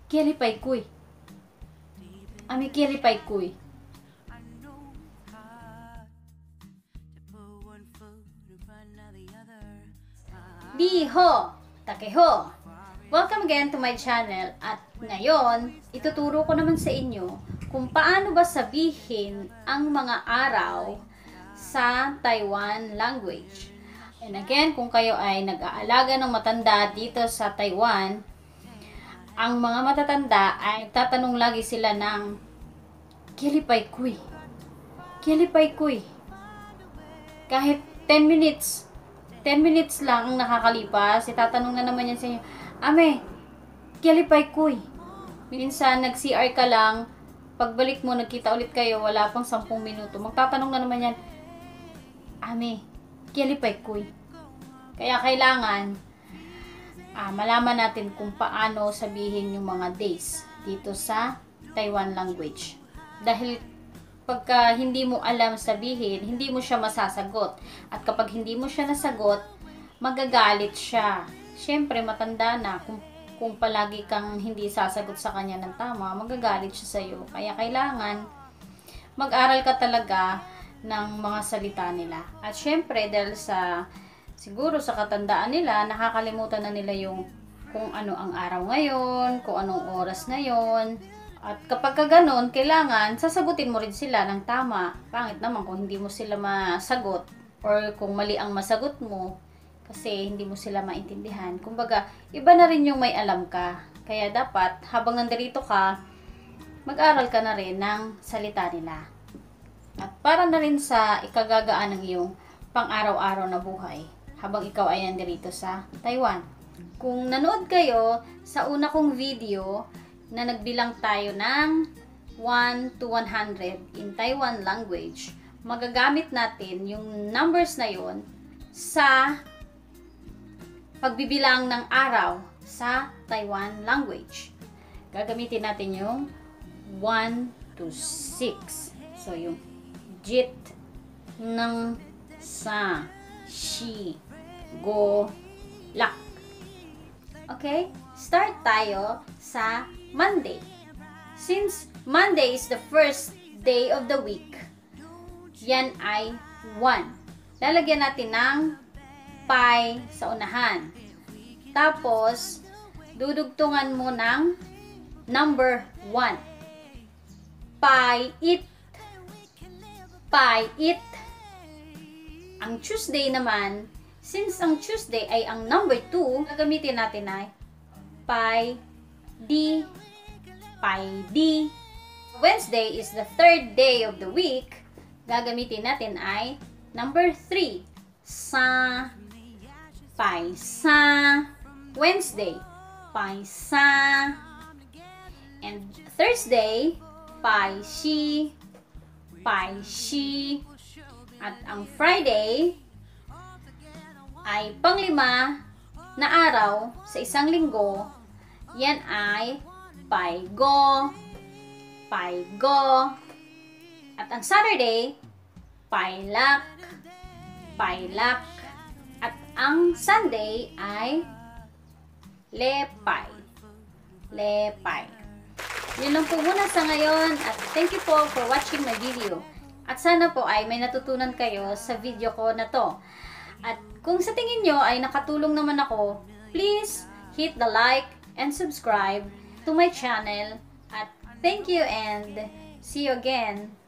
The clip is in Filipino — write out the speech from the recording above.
Kialipay kuy. Ami kialipay kuy. Diho! Takeho! Welcome again to my channel. At ngayon, ituturo ko naman sa inyo kung paano ba sabihin ang mga araw sa Taiwan language. And again, kung kayo ay nag-aalaga ng matanda dito sa Taiwan, ang mga matatanda ay tatanong lagi sila ng Kialipay kuy. Kialipay kuy. Kahit 10 minutes lang ang nakakalipas, tatanong na naman yan sa inyo, Ame, kialipay kuy. Minsan, nag-CR ka lang, pagbalik mo, nagkita ulit kayo, wala pang 10 minuto, magtatanong na naman yan, Ame, kialipay kuy. Kaya kailangan, malaman natin kung paano sabihin yung mga days dito sa Taiwan language. Dahil pagka hindi mo alam sabihin, hindi mo siya masasagot. At kapag hindi mo siya nasagot, magagalit siya. Siyempre, matanda na. Kung palagi kang hindi sasagot sa kanya ng tama, magagalit siya sa'yo. Kaya kailangan mag-aral ka talaga ng mga salita nila. At siyempre, dahil siguro sa katandaan nila, nakakalimutan na nila yung kung ano ang araw ngayon, kung anong oras ngayon. At kapag ganoon, kailangan sasagutin mo rin sila ng tama. Pangit naman kung hindi mo sila masagot or kung mali ang masagot mo kasi hindi mo sila maintindihan. Kumbaga, iba na rin yung may alam ka. Kaya dapat, habang nandirito ka, mag-aral ka na rin ng salita nila. At para na rin sa ikagagaan ng iyong pang-araw-araw na buhay habang ikaw ay nandirito sa Taiwan. Kung nanood kayo sa una kong video na nagbilang tayo ng 1 to 100 in Taiwan language, magagamit natin yung numbers na yon sa pagbibilang ng araw sa Taiwan language. Gagamitin natin yung 1 to 6. So, yung jit ng sa shi go lak. Okay? Start tayo sa Monday. Since Monday is the first day of the week, yan ay 1. Lalagyan natin ng pi sa unahan. Tapos, dudugtungan mo ng number 1. Pi it. Pi it. Ang Tuesday naman, since ang Tuesday ay ang number 2, gagamitin natin ay pi d. Pi d. Wednesday is the third day of the week. Gagamitin natin ay number 3. Sa. Pi sa. Wednesday. Pi sa. And Thursday, pi shi. Pi shi. At ang Friday ay panglima na araw sa isang linggo. Yan ay pai go. Pai go. At ang Saturday, pai lak. Pai lak. At ang Sunday ay lepay. Lepay. Yun lang po muna sa ngayon at thank you po for watching my video. At sana po ay may natutunan kayo sa video ko na to. At kung sa tingin nyo ay nakatulong naman ako, please hit the like and subscribe to my channel. At thank you and see you again.